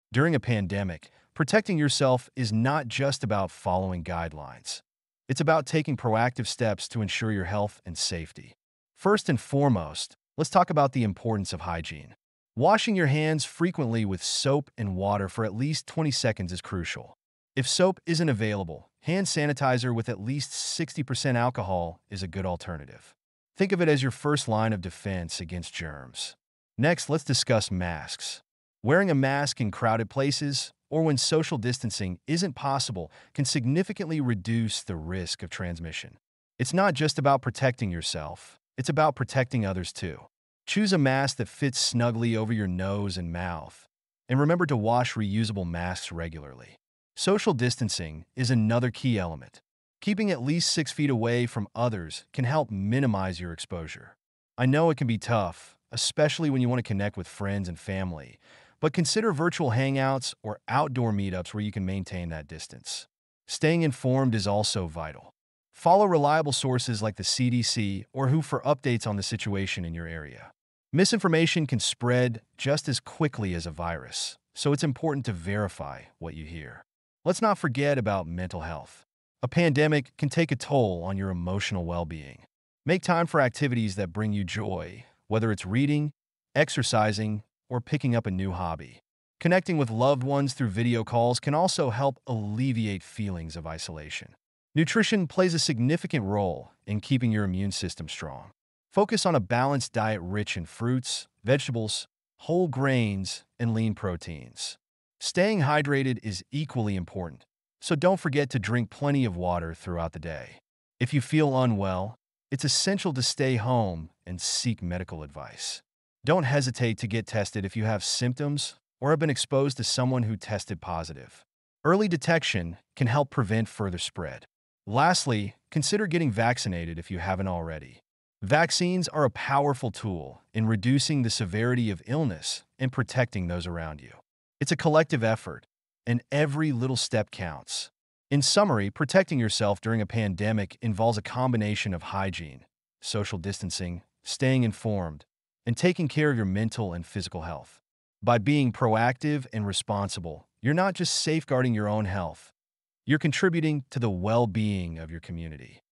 During a pandemic, protecting yourself is not just about following guidelines. It's about taking proactive steps to ensure your health and safety. First and foremost, let's talk about the importance of hygiene. Washing your hands frequently with soap and water for at least 20 seconds is crucial. If soap isn't available, hand sanitizer with at least 60% alcohol is a good alternative. Think of it as your first line of defense against germs. Next, let's discuss masks. Wearing a mask in crowded places or when social distancing isn't possible can significantly reduce the risk of transmission. It's not just about protecting yourself, it's about protecting others too. Choose a mask that fits snugly over your nose and mouth, and remember to wash reusable masks regularly. Social distancing is another key element. Keeping at least 6 feet away from others can help minimize your exposure. I know it can be tough, especially when you want to connect with friends and family, but consider virtual hangouts or outdoor meetups where you can maintain that distance. Staying informed is also vital. Follow reliable sources like the CDC or WHO for updates on the situation in your area. Misinformation can spread just as quickly as a virus, so it's important to verify what you hear. Let's not forget about mental health. A pandemic can take a toll on your emotional well-being. Make time for activities that bring you joy, whether it's reading, exercising, or picking up a new hobby. Connecting with loved ones through video calls can also help alleviate feelings of isolation. Nutrition plays a significant role in keeping your immune system strong. Focus on a balanced diet rich in fruits, vegetables, whole grains, and lean proteins. Staying hydrated is equally important, so don't forget to drink plenty of water throughout the day. If you feel unwell, it's essential to stay home and seek medical advice. Don't hesitate to get tested if you have symptoms or have been exposed to someone who tested positive. Early detection can help prevent further spread. Lastly, consider getting vaccinated if you haven't already. Vaccines are a powerful tool in reducing the severity of illness and protecting those around you. It's a collective effort, and every little step counts. In summary, protecting yourself during a pandemic involves a combination of hygiene, social distancing, staying informed, and taking care of your mental and physical health. By being proactive and responsible, you're not just safeguarding your own health, you're contributing to the well-being of your community.